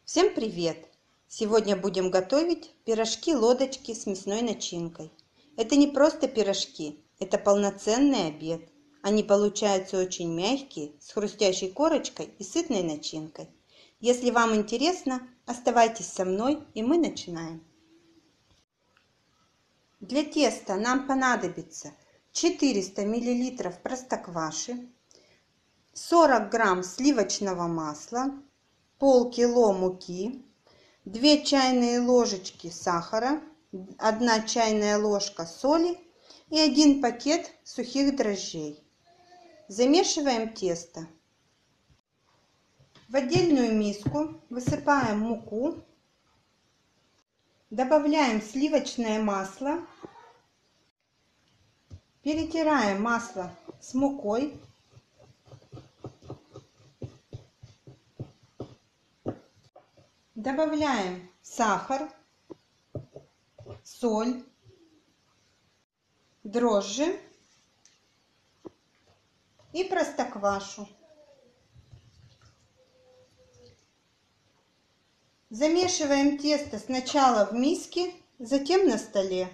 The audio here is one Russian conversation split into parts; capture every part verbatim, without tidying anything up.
Всем привет! Сегодня будем готовить пирожки-лодочки с мясной начинкой. Это не просто пирожки, это полноценный обед. Они получаются очень мягкие, с хрустящей корочкой и сытной начинкой. Если вам интересно, оставайтесь со мной, и мы начинаем. Для теста нам понадобится четыреста миллилитров простокваши, сорок грамм сливочного масла, полкило муки, две чайные ложечки сахара, одна чайная ложка соли и один пакет сухих дрожжей. Замешиваем тесто. В отдельную миску высыпаем муку, добавляем сливочное масло, перетираем масло с мукой. Добавляем сахар, соль, дрожжи и простоквашу. Замешиваем тесто сначала в миске, затем на столе.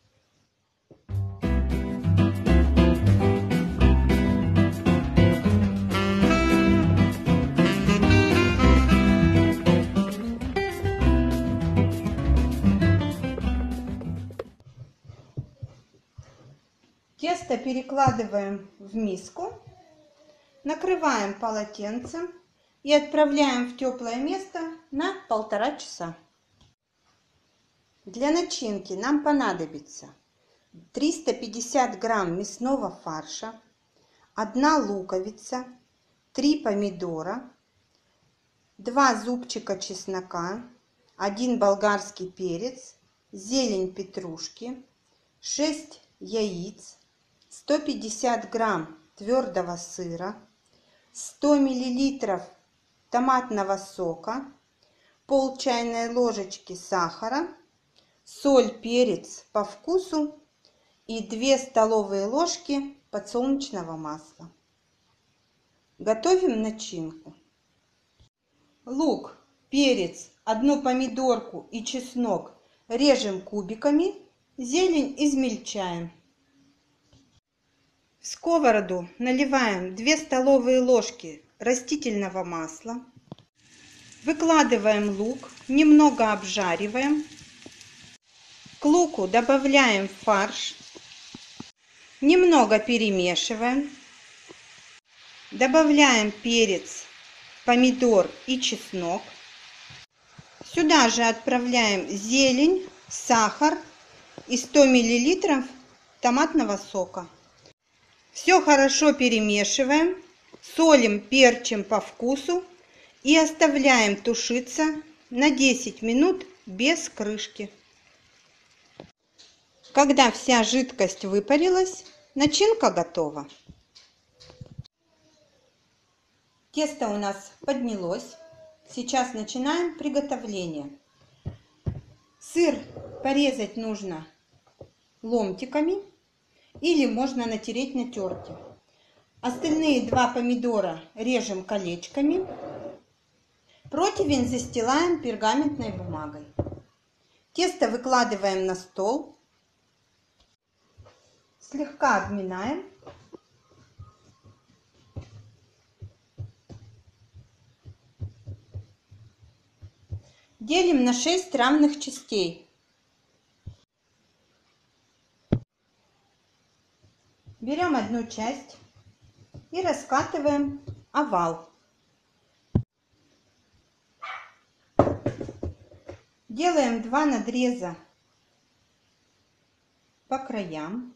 Тесто перекладываем в миску, накрываем полотенцем и отправляем в теплое место на полтора часа. Для начинки нам понадобится триста пятьдесят грамм мясного фарша, одна луковица, три помидора, два зубчика чеснока, один болгарский перец, зелень петрушки, шесть яиц, сто пятьдесят грамм твердого сыра, сто миллилитров томатного сока, пол чайной ложечки сахара, соль, перец по вкусу и две столовые ложки подсолнечного масла. Готовим начинку. Лук, перец, одну помидорку и чеснок режем кубиками, зелень измельчаем. В сковороду наливаем две столовые ложки растительного масла. Выкладываем лук, немного обжариваем. К луку добавляем фарш. Немного перемешиваем. Добавляем перец, помидор и чеснок. Сюда же отправляем зелень, сахар и сто миллилитров томатного сока. Все хорошо перемешиваем, солим, перчим по вкусу и оставляем тушиться на десять минут без крышки. Когда вся жидкость выпарилась, начинка готова. Тесто у нас поднялось. Сейчас начинаем приготовление. Сыр порезать нужно ломтиками или можно натереть на терке. Остальные два помидора режем колечками. Противень застилаем пергаментной бумагой. Тесто выкладываем на стол. Слегка обминаем. Делим на шесть равных частей. Берем одну часть и раскатываем овал. Делаем два надреза по краям.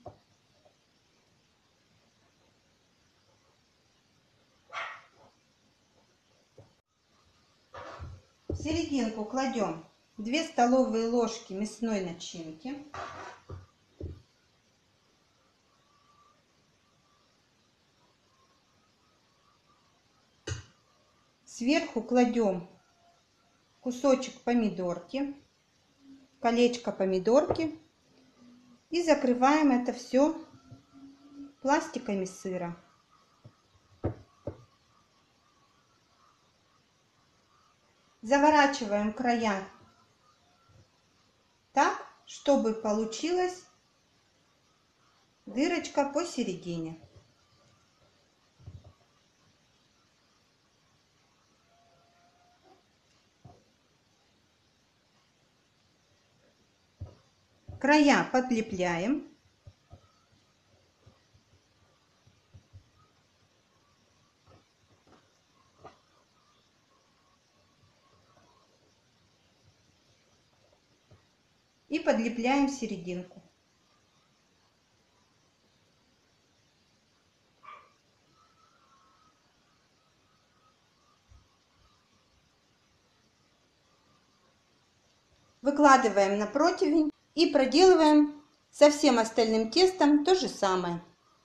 В серединку кладем две столовые ложки мясной начинки. Сверху кладем кусочек помидорки, колечко помидорки и закрываем это все пластиками сыра. Заворачиваем края так, чтобы получилась дырочка посередине. Края подлепляем. И подлепляем серединку. Выкладываем на противень и проделываем со всем остальным тестом то же самое.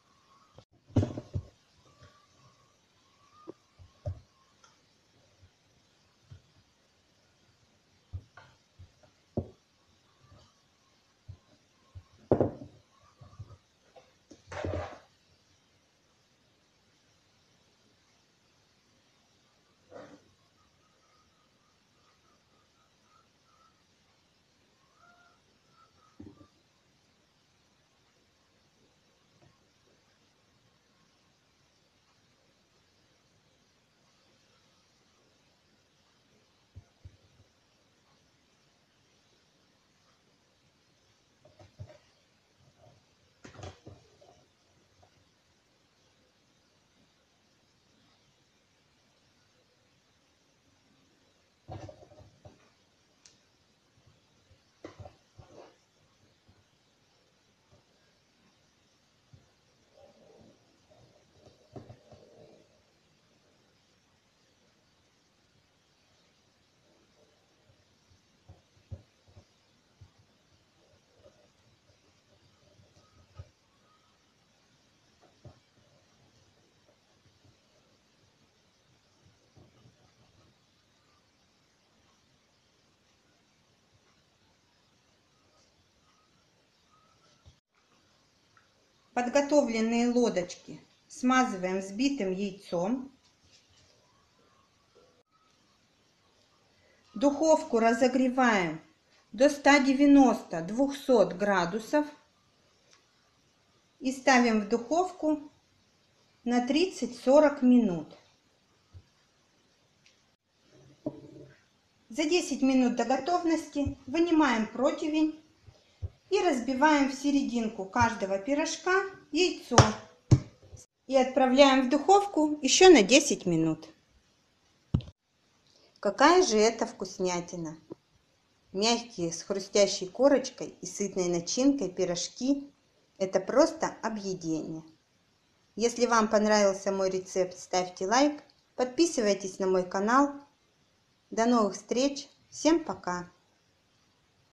Подготовленные лодочки смазываем взбитым яйцом. Духовку разогреваем до ста девяноста — двухсот градусов и ставим в духовку на тридцать-сорок минут. За десять минут до готовности вынимаем противень и разбиваем в серединку каждого пирожка яйцо и отправляем в духовку еще на десять минут. Какая же это вкуснятина! Мягкие, с хрустящей корочкой и сытной начинкой пирожки – это просто объедение. Если вам понравился мой рецепт, ставьте лайк, подписывайтесь на мой канал. До новых встреч! Всем пока!